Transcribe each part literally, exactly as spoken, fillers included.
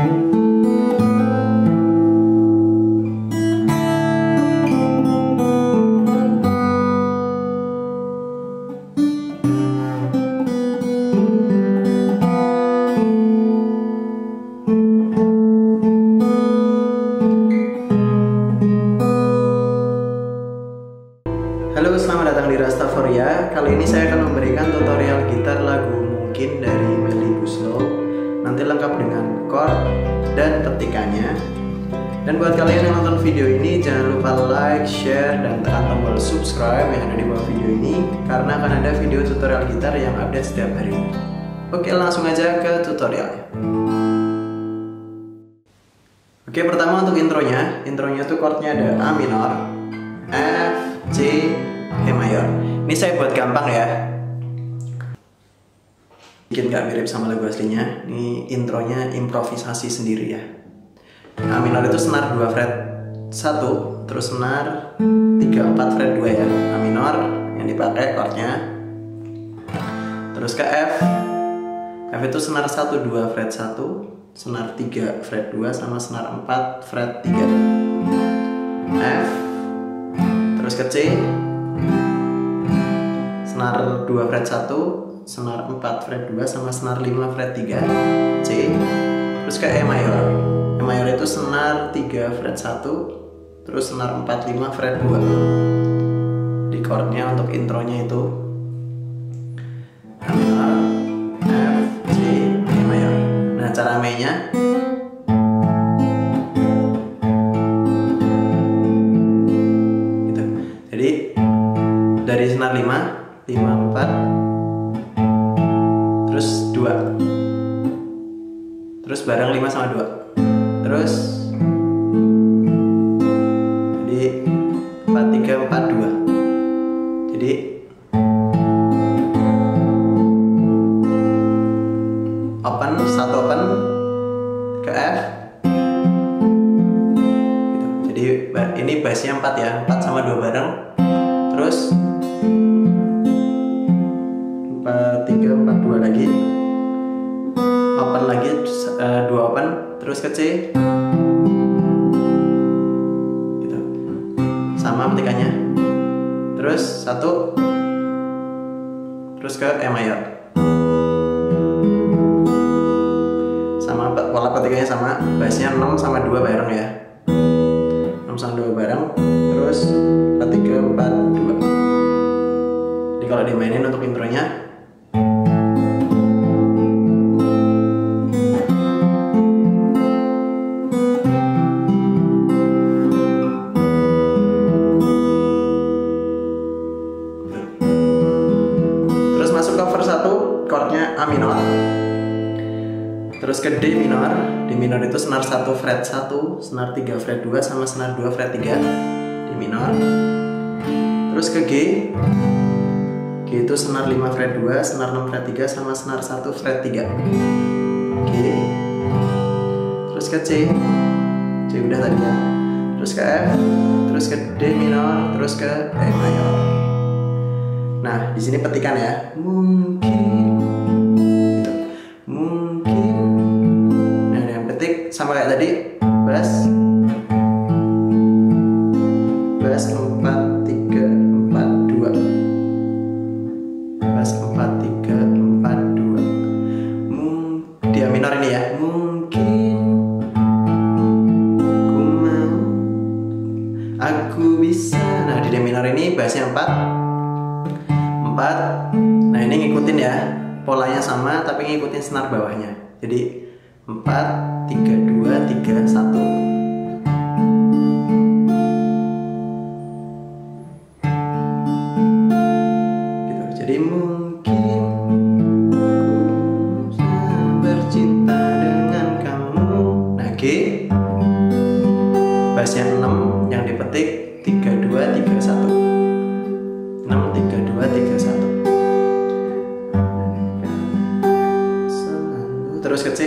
Halo, selamat datang di Rastaforia. Kali ini saya akan memberikan tutorial gitar lagu Mungkin dari Melly Guslow. Nanti lengkap dengan chord dan petikannya. Dan buat kalian yang nonton video ini, jangan lupa like, share, dan tekan tombol subscribe yang ada di bawah video ini, karena akan ada video tutorial gitar yang update setiap hari. Oke, langsung aja ke tutorialnya. Oke, pertama untuk intronya. Intronya tuh chordnya ada A minor, F, C, E mayor. Ini saya buat gampang ya, bikin gak mirip sama lagu aslinya. Ini intronya improvisasi sendiri ya. A minor itu senar dua fret satu, terus senar tiga empat fret dua ya. A minor yang dipakai chordnya. Terus ke F. F itu senar satu dua fret satu, senar tiga fret dua, sama senar empat fret tiga. F. Terus ke C, senar dua fret satu, senar empat fret dua, sama senar lima fret tiga, C. Terus ke E mayor. E mayor itu senar tiga fret satu, terus senar empat lima fret dua. Di chordnya untuk intronya itu A minor, F, C, E mayor. Nah, cara mainnya dari senar lima, lima, empat, terus dua, terus bareng lima sama dua, terus jadi empat, tiga, empat, dua. Jadi open, satu open ke F gitu. Jadi ini bassnya empat ya, empat sama dua bareng, terus empat, tiga, empat, dua lagi, open lagi, uh, dua open, terus ke C gitu. Sama petikannya, terus satu, terus ke E mayor, sama pola petikannya sama, bassnya enam sama dua bareng ya, enam sama dua bareng, terus empat, tiga, empat, dua. Jadi kalau dimainin untuk intronya, terus masuk ke verse satu, chordnya A minor, terus ke D minor. D minor itu senar satu fret satu, senar tiga fret dua, sama senar dua fret tiga, D minor. Terus ke G, G itu senar lima fret dua, senar enam fret tiga, sama senar satu fret tiga, G. Terus ke C, C udah tadi ya. Terus ke F, terus ke D minor, terus ke E mayor. Nah, di sini petikan ya. Mungkin gitu. Mungkin. Nah, yang petik sama kayak tadi, bass. Bass empat, tiga, empat, dua. Bass empat, tiga, empat, dua. Di A minor ini ya. Mungkin ku mau, aku bisa. Nah, di D minor ini bassnya empat, empat. Nah, ini ngikutin ya, polanya sama tapi ngikutin senar bawahnya. Jadi empat, tiga, dua, tiga, satu. Gitu. Jadi mungkin ku bercinta dengan kamu. Nah, G bassnya enam, yang dipetik tiga, dua, tiga, satu. enam, tiga, dua, tiga, satu. Terus ke C,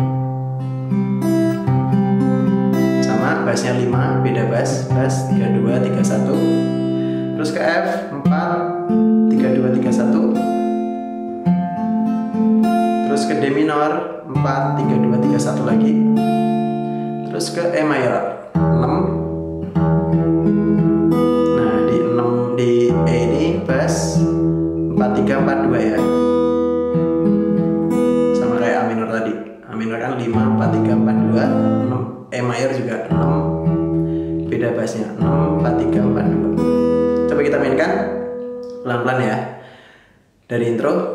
sama bassnya lima, beda bass, bass tiga, dua, tiga, satu. Terus ke F, empat, tiga, dua, tiga, satu. Terus ke D minor, empat, empat, tiga, dua, tiga, satu lagi. Terus ke E mayor enam. Nah di enam di E ini bass empat, tiga, empat, dua ya, sama kayak A minor tadi. A minor kan lima, empat, tiga, empat, dua, enam. E mayor juga enam, beda bassnya enam, empat, tiga, empat, dua. Coba kita mainkan pelan-pelan ya dari intro.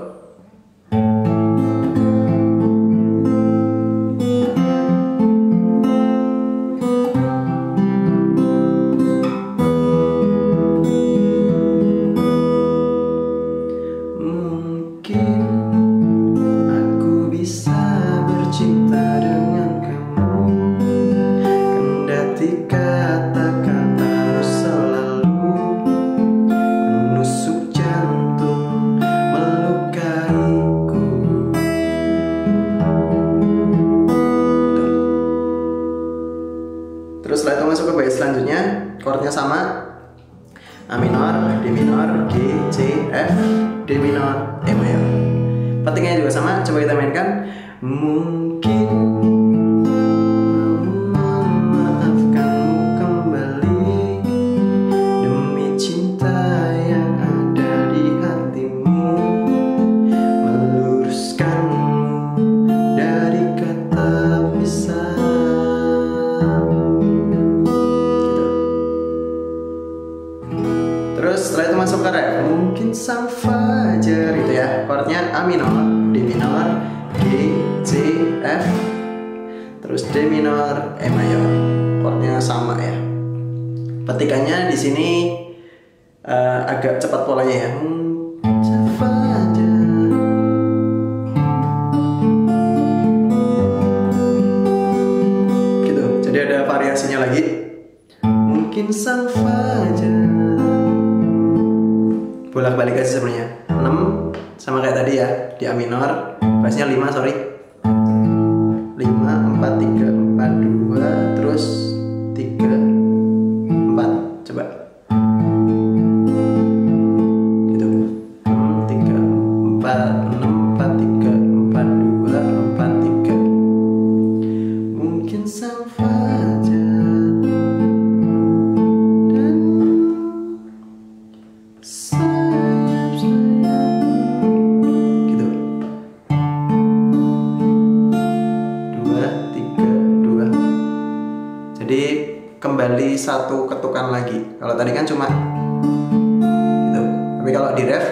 Terus setelah itu masuk ke bait selanjutnya, chordnya sama, A minor, D minor, G, C, F, D minor, E mayor. Petiknya juga sama, coba kita mainkan. Mungkin memaafkanmu kembali demi cinta yang ada di hatimu, meluruskanmu dari kata pisah. Terus setelah itu masuk ke ref. Mungkin sang fajar itu ya, chordnya A minor, D minor, G, C, F, terus D minor, E mayor. Chordnya sama ya. Petikannya di sini uh, agak cepat polanya ya. Sang fajar. Gitu. Jadi ada variasinya lagi. Mungkin sang fajar. Bolak-balik aja sebenarnya. enam sama kayak tadi ya, di A minor, bassnya lima, sorry. lima, empat, tiga, empat, dua, terus tiga, empat. Coba. Gitu. enam, tiga, empat, enam, empat, tiga, empat, dua, empat, tiga. Mungkin sang fajar. Jadi kembali satu ketukan lagi. Kalau tadi kan cuma gitu. Tapi kalau di ref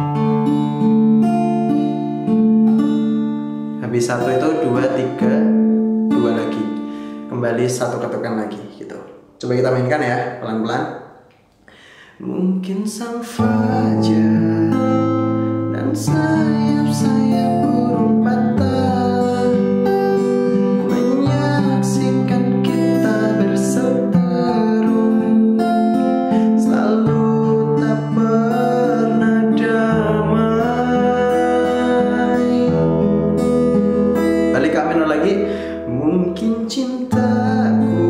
habis satu itu dua, tiga, dua lagi. Kembali satu ketukan lagi gitu. Coba kita mainkan ya pelan-pelan. Mungkin sang fajar dan sayap-sayap burung patah menyaksikan kita berseteru, selalu tak pernah damai. Balik ke A minor lagi. Mungkin cintaku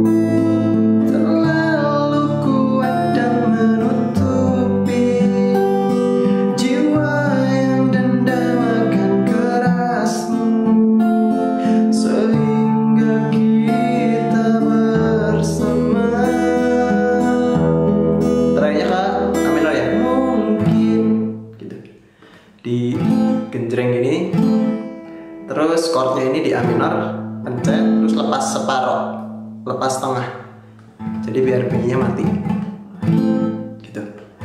terlalu kuat dan menutupi jiwa yang dendam akan kerasmu, sehingga kita bersama. Terakhirnya ke A minor ya. Mungkin gitu. Di genjreng gini. Terus chordnya ini di A minor, pencet, terus lepas separoh, lepas tengah. Jadi biar bunyinya mati. Gitu.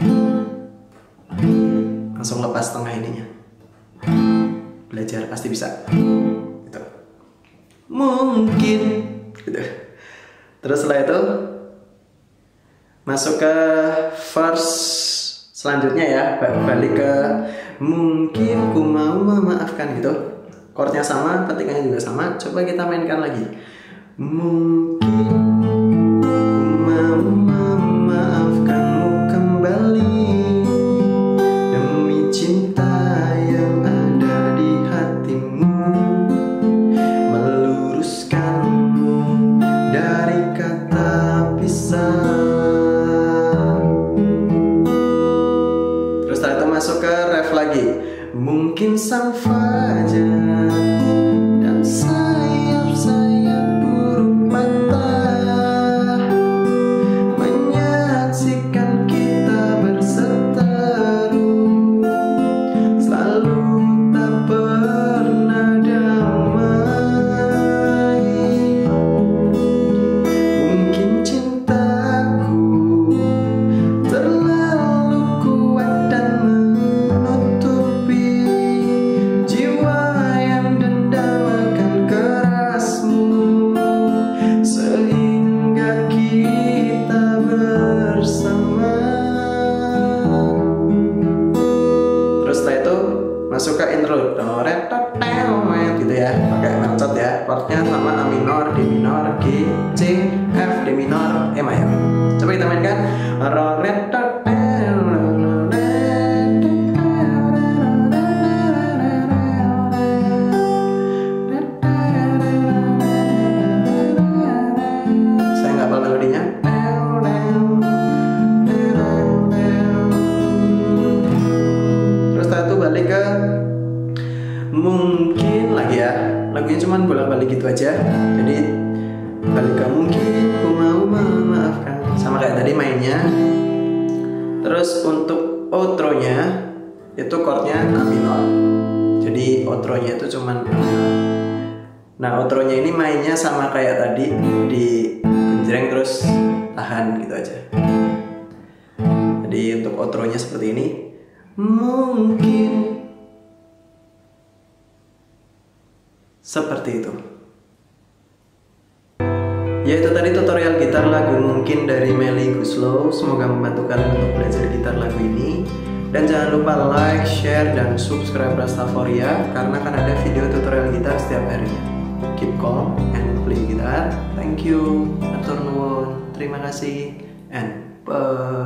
Langsung lepas tengah ininya. Belajar pasti bisa. Gitu. Mungkin. Gitu. Terus setelah itu masuk ke verse selanjutnya ya. Balik ke mungkin ku mau memaafkan gitu. Chordnya sama, petikannya juga sama. Coba kita mainkan lagi. Mungkin ku mau memaafkanmu kembali demi cinta yang ada di hatimu, meluruskanmu dari kata pisah. Terus setelah itu masuk ke ref lagi. Mungkin sang fajar dan sama A minor, D minor, G, C, F, D minor, E mayor. Coba kita mainkan. Saya nggak hafal melodinya. Terus setelah itu balik ke mungkin lagi ya. Lagunya cuman bolak-balik gitu aja. Jadi balik ke mungkin ku mau memaafkan, sama kayak tadi mainnya. Terus untuk outro-nya itu chordnya A minor. Jadi outro-nya itu cuman A minor. Nah outro-nya ini mainnya sama kayak tadi, di genjreng terus tahan gitu aja. Jadi untuk outro-nya seperti ini. Mungkin seperti itu. Ya itu tadi tutorial gitar lagu Mungkin dari Melly Goeslaw. Semoga membantu kalian untuk belajar gitar lagu ini. Dan jangan lupa like, share, dan subscribe Rastaforia, karena akan ada video tutorial gitar setiap harinya. Keep calm and play gitar. Thank you. Atur nuwun. Terima kasih and bye.